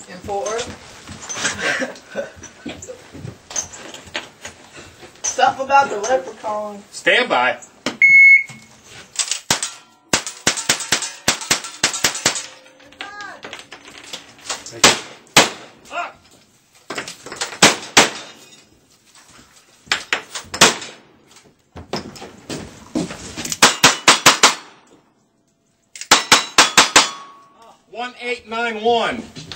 In Fort Worth? Something about the leprechaun. Stand by. Ah. $1891.